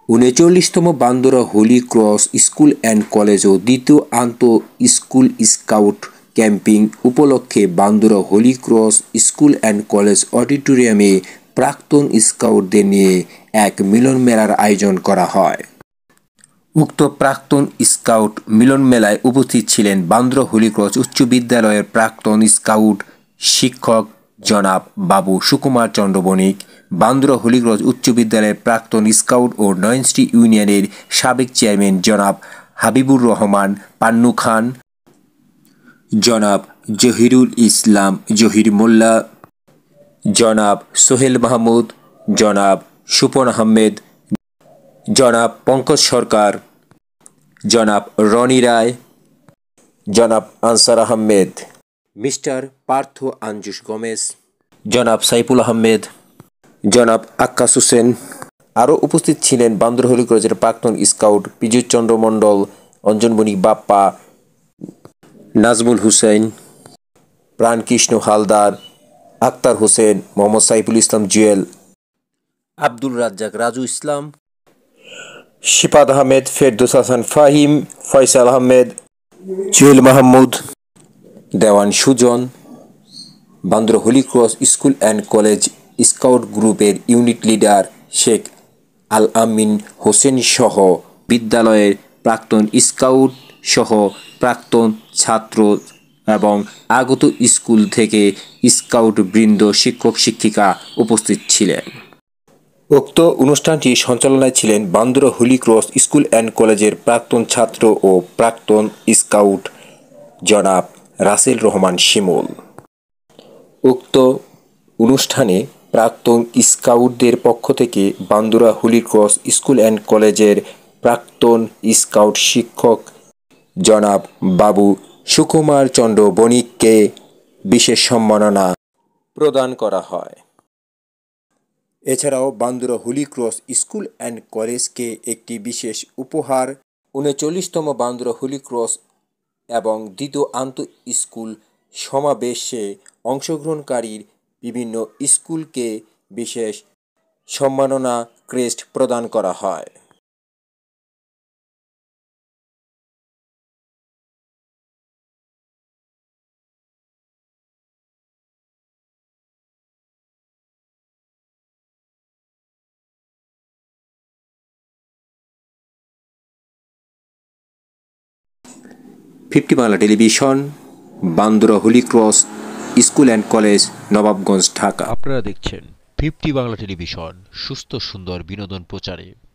39তম Bandra Holy Cross School and College ও দ্বিতীয় school scout camping উপলক্ষে Bandra Holy Cross School and College অডিটোরিয়ামে প্রাক্তন স্কাউটদের নিয়ে এক মিলন মেলার আয়োজন করা হয়। উক্ত প্রাক্তন স্কাউট মিলন মেলায় উপস্থিত ছিলেন বান্দরা হোলি ক্রস উচ্চ বিদ্যালয়ের প্রাক্তন স্কাউট শিক্ষক জনাব বাবু সুকুমার চন্দ্র বণিক, বান্দরা হোলি ক্রস উচ্চ বিদ্যালয়ের প্রাক্তন স্কাউট ও নয়নশ্রী ইউনিয়নের সাবেক চেয়ারম্যান জনাব হাবিবুর রহমান পান্নু খান, জনাব জহিরুল ইসলাম জহির মোল্লা, জনাব সোহেল মাহমুদ, জনাব সুপন আহমেদ, জনাব পঙ্কজ সরকার, জনাব রনি রায়, জনাব আনসার আহমেদ, মিস্টার পার্থ আঞ্জুস গমেজ, জনাব সাইফুল আহমেদ, জনাব আক্কাস হোসেন। আরও উপস্থিত ছিলেন বান্দরা হোলি ক্রসের প্রাক্তন scout Piyush Chandra Mondal, Anjan Banik Bappa, Nazmul Hussain, Prankrishna Haldar, Akhtar Hossain, Mohammad Saiful Islam Jewel, Abdul Razzak Raju Islam, Shipat Ahmed, Ferdous Hasan Fahim, Faisal Ahmed, Jewel Mahmud, Dewan Sujon, Bandra Holy Cross School and College scout গ্রুপের ইউনিট লিডার শেখ আল আমিন হোসেন সহ বিদ্যালয়ের প্রাক্তন স্কাউট সহ প্রাক্তন ছাত্র এবং আগত স্কুল থেকে স্কাউট বৃন্দ, শিক্ষক শিক্ষিকা উপস্থিত ছিলেন। উক্ত অনুষ্ঠানটি সঞ্চালনায় ছিলেন Bandra Holy Cross School and কলেজের প্রাক্তন ছাত্র ও প্রাক্তন স্কাউট জনাব রাসেল রহমান শিমুল। উক্ত অনুষ্ঠানে প্রাক্তন স্কাউটদের পক্ষ থেকে Bandra Holy Cross School and কলেজের প্রাক্তন স্কাউট শিক্ষক জনাব বাবু সুকুমার চন্দ্র বণিককে বিশেষ সম্মাননা প্রদান করা হয়। এছাড়াও Bandra Holy Cross School and কলেজকে একটি বিশেষ উপহার 39তম বান্দরা হোলি ক্রস এবং দ্বিতীয় স্কুল সমাবেশে অংশগ্রহণকারী বিভিন্ন স্কুলকে বিশেষ সম্মাননা ক্রেস্ট প্রদান করা হয়। Fifty Bangla television, Bandra Holy Cross School and College, Nawabganj, Dhaka. আপনারা দেখছেন 50 বাংলা টেলিভিশন, সুস্থ সুন্দর বিনোদন প্রচারে।